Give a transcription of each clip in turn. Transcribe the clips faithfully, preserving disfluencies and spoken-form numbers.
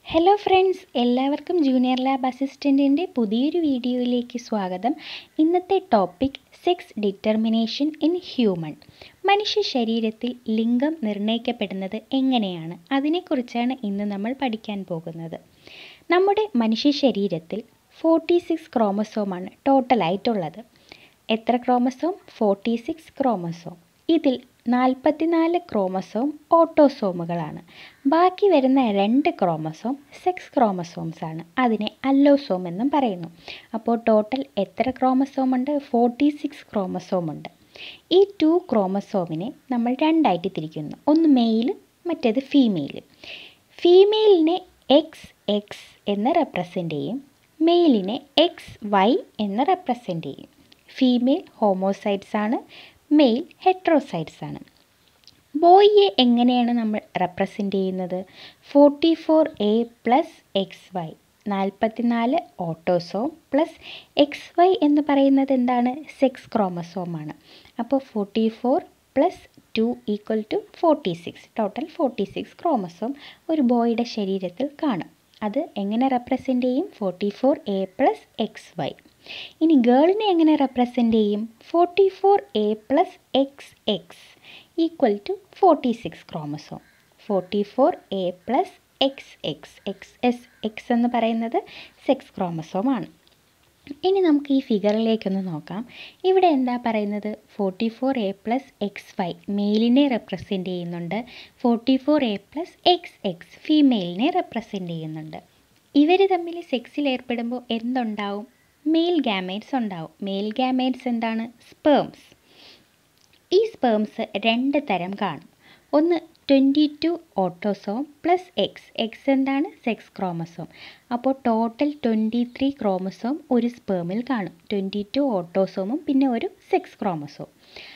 Hello friends, എല്ലാവർക്കും junior lab അസിസ്റ്റൻറ്റിൻ്റെ പുതിയൊരു വീഡിയോയിലേക്ക് സ്വാഗതം. ഇന്നത്തെ topic sex determination in human. മനുഷ്യ ശരീരത്തിൽ ലിംഗം നിർണ്ണയിക്കപ്പെടുന്നത് എങ്ങനെയാണ്, അതിനെക്കുറിച്ചാണ് ഇന്ന് നമ്മൾ പഠിക്കാൻ പോകുന്നത്. നമ്മുടെ മനുഷ്യ ശരീരത്തിൽ ഫോർട്ടി സിക്സ് ക്രോമസോമാണ് ടോട്ടലായിട്ടുള്ളത്. എത്ര ക്രോമസോം? Forty six chromosome. ഇതിൽ നാൽപ്പത്തിനാല് ക്രോമസോം ഓട്ടോസോമുകളാണ്. ബാക്കി വരുന്ന രണ്ട് ക്രോമസോം സെക്സ് ക്രോമസോംസ് ആണ്. അതിനെ അല്ലോസോം എന്നും പറയുന്നു. അപ്പോൾ ടോട്ടൽ എത്ര ക്രോമസോം ഉണ്ട്? ഫോർട്ടി സിക്സ് ക്രോമസോം ഉണ്ട്. ഈ ടു ക്രോമസോമിനെ നമ്മൾ രണ്ടായിട്ട് തിരിക്കുന്നു. ഒന്ന് മെയിൽ, മറ്റേത് ഫീമെയിൽ. ഫീമെയിലിനെ എക്സ് എക്സ് എന്ന് റെപ്രസെൻ്റ് ചെയ്യും, മെയിലിനെ എക്സ് വൈ എന്ന് റെപ്രസെൻ്റ് ചെയ്യും. ഫീമെയിൽ ഹോമോസൈഡ്സ് ആണ്, മെയിൽ ഹെട്രോസൈഡ്സ് ആണ്. ബോയിയെ എങ്ങനെയാണ് നമ്മൾ റെപ്രസെൻ്റ് ചെയ്യുന്നത്? Forty four A plus X Y, നാൽപ്പത്തിനാല് ഓട്ടോസോം പ്ലസ് എക്സ് വൈ എന്ന് പറയുന്നത് എന്താണ്? സെക്സ് ക്രോമസോമാണ്. അപ്പോൾ forty four plus two equal to forty six. Total forty six chromosome ഒരു ബോയുടെ ശരീരത്തിൽ കാണും. അത് എങ്ങനെ റെപ്രസെൻ്റ് ചെയ്യും? Forty four A plus X Y. ഇനി ഗേളിനെ എങ്ങനെ റെപ്രസെൻ്റ് ചെയ്യും? Forty four A plus X X equal to forty six chromosome. Forty four A plus X X X S X എന്ന് പറയുന്നത് സെക്സ് ക്രോമസോമാണ്. ഇനി നമുക്ക് ഈ ഫിഗറിലേക്കൊന്ന് നോക്കാം. ഇവിടെ എന്താ പറയുന്നത്? Forty four A plus X Y മെയിലിനെ റെപ്രസെൻ്റ് ചെയ്യുന്നുണ്ട്, forty four A plus X X ഫീമെയിലിനെ റെപ്രസെൻ്റ് ചെയ്യുന്നുണ്ട്. ഇവർ തമ്മിൽ സെക്സിൽ ഏർപ്പെടുമ്പോൾ എന്തുണ്ടാവും? മെയിൽ ഗാമേറ്റ്സ് ഉണ്ടാവും. മെയിൽ ഗാമേറ്റ്സ് എന്താണ്? സ്പേംസ്. ഈ സ്പേംസ് രണ്ട് തരം കാണും. ഒന്ന് twenty two autosome plus X. X എന്താണ്? Sex chromosome. അപ്പോൾ ടോട്ടൽ ട്വൻറ്റി ത്രീ ക്രോമസോം ഒരു സ്പേമിൽ കാണും. ട്വൻറ്റി ടു ഓട്ടോസോമും പിന്നെ ഒരു സെക്സ് ക്രോമസോം.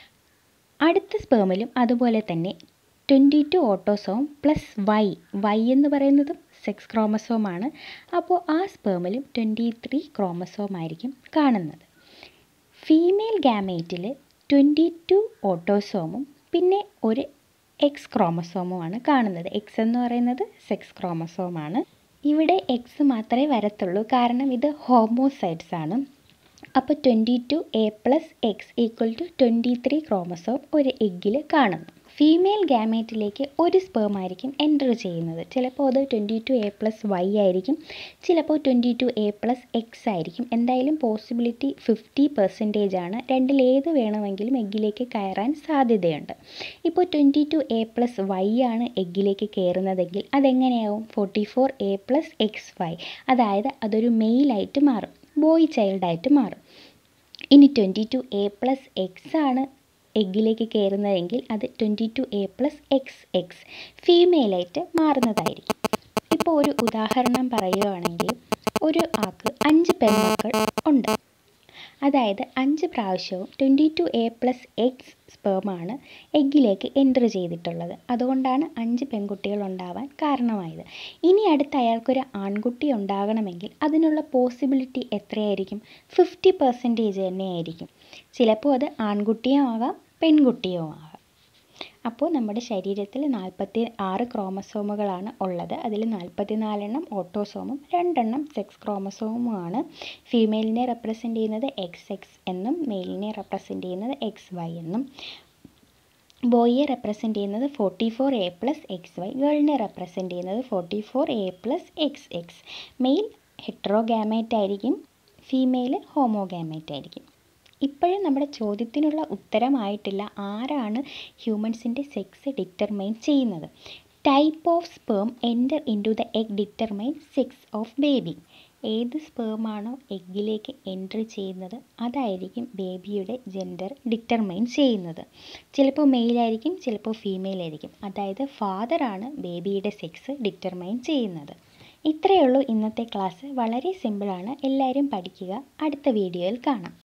അടുത്ത സ്പേമിലും അതുപോലെ തന്നെ twenty two autosome plus Y. Y എന്ന് പറയുന്നതും സെക്സ് ക്രോമസോമാണ്. അപ്പോൾ ആ സ്പേമിലും ട്വൻറ്റി ത്രീ ക്രോമസോം ആയിരിക്കും കാണുന്നത്. ഫീമെയിൽ ഗാമേറ്റിൽ ട്വൻറ്റി ടു ഓട്ടോസോമും പിന്നെ ഒരു എക്സ് ക്രോമസോമുമാണ് കാണുന്നത്. എക്സ് എന്ന് പറയുന്നത് സെക്സ് ക്രോമസോമാണ്. ഇവിടെ എക്സ് മാത്രമേ വരത്തുള്ളൂ, കാരണം ഇത് ഹോമോസൈഡ്സ് ആണ്. അപ്പോൾ twenty two A plus X equal to twenty three chromosome ഒരു എഗ്ഗിൽ കാണുന്നു. ഫീമെയിൽ ഗാമേറ്റിലേക്ക് ഒരു സ്പേം ആയിരിക്കും എൻ്റർ ചെയ്യുന്നത്. ചിലപ്പോൾ അത് twenty two A plus Y ആയിരിക്കും, ചിലപ്പോൾ twenty two A plus X ആയിരിക്കും. എന്തായാലും പോസിബിലിറ്റി ഫിഫ്റ്റി പെർസെൻറ്റേജ് ആണ്. രണ്ടിലേത് വേണമെങ്കിലും എഗ്ഗിലേക്ക് കയറാൻ സാധ്യതയുണ്ട്. ഇപ്പോൾ twenty two A plus Y ആണ് എഗ്ഗിലേക്ക് കയറുന്നതെങ്കിൽ അതെങ്ങനെയാവും? Forty four A plus X Y, അതായത് അതൊരു മെയിലായിട്ട് മാറും, ബോയ് ചൈൽഡായിട്ട് മാറും. ഇനി twenty two A plus X ആണ് എഗ്ഗിലേക്ക് കയറുന്നതെങ്കിൽ അത് twenty two A plus X X ഫീമെയിലായിട്ട് മാറുന്നതായിരിക്കും. ഇപ്പോൾ ഒരു ഉദാഹരണം പറയുകയാണെങ്കിൽ, ഒരു ആൾക്ക് അഞ്ച് പെൺമക്കൾ ഉണ്ട്. അതായത് അഞ്ച് പ്രാവശ്യവും twenty two A plus X സ്പേമാണ് എഗ്ഗിലേക്ക് എൻ്റർ ചെയ്തിട്ടുള്ളത്. അതുകൊണ്ടാണ് അഞ്ച് പെൺകുട്ടികൾ ഉണ്ടാവാൻ കാരണമായത്. ഇനി അടുത്ത അയാൾക്കൊരു ആൺകുട്ടി ഉണ്ടാകണമെങ്കിൽ അതിനുള്ള പോസിബിലിറ്റി എത്രയായിരിക്കും? ഫിഫ്റ്റി പെർസെൻറ്റേജ് തന്നെയായിരിക്കും. ചിലപ്പോൾ അത് ആൺകുട്ടിയും ആകാം, പെൺകുട്ടിയും ആകാം. അപ്പോൾ നമ്മുടെ ശരീരത്തിൽ നാൽപ്പത്തി ആറ് ക്രോമസോമുകളാണ് ഉള്ളത്. അതിൽ നാൽപ്പത്തി നാലെണ്ണം ഓട്ടോസോമും രണ്ടെണ്ണം സെക്സ് ക്രോമസോമുമാണ്. ഫീമെയിലിനെ റെപ്രസെൻ്റ് ചെയ്യുന്നത് എക്സ് എക്സ് എന്നും മെയിലിനെ റെപ്രസെൻ്റ് ചെയ്യുന്നത് എക്സ് വൈ എന്നും. ബോയിയെ റെപ്രസെൻ്റ് ചെയ്യുന്നത് forty four A plus X Y, ഗേളിനെ റെപ്രസെൻ്റ് ചെയ്യുന്നത് forty four A plus X X. Male heterogamete ആയിരിക്കും, ഫീമെയിൽ ഹോമോഗാമേറ്റ് ആയിരിക്കും. ഇപ്പോഴും നമ്മുടെ ചോദ്യത്തിനുള്ള ഉത്തരമായിട്ടില്ല, ആരാണ് ഹ്യൂമൻസിൻ്റെ സെക്സ് ഡിറ്റർമൈൻ ചെയ്യുന്നത്? Type of sperm enter into the egg determine sex of baby. ഏത് സ്പേമാണോ എഗ്ഗിലേക്ക് എൻട്രി ചെയ്യുന്നത് അതായിരിക്കും ബേബിയുടെ ജെൻഡർ ഡിറ്റർമൈൻ ചെയ്യുന്നത്. ചിലപ്പോൾ മെയിലായിരിക്കും, ചിലപ്പോൾ ഫീമെയിൽ ആയിരിക്കും. അതായത് ഫാദറാണ് ബേബിയുടെ സെക്സ് ഡിറ്റർമൈൻ ചെയ്യുന്നത്. ഇത്രയേ ഉള്ളൂ ഇന്നത്തെ ക്ലാസ്. വളരെ സിമ്പിളാണ്, എല്ലാവരും പഠിക്കുക. അടുത്ത വീഡിയോയിൽ കാണാം.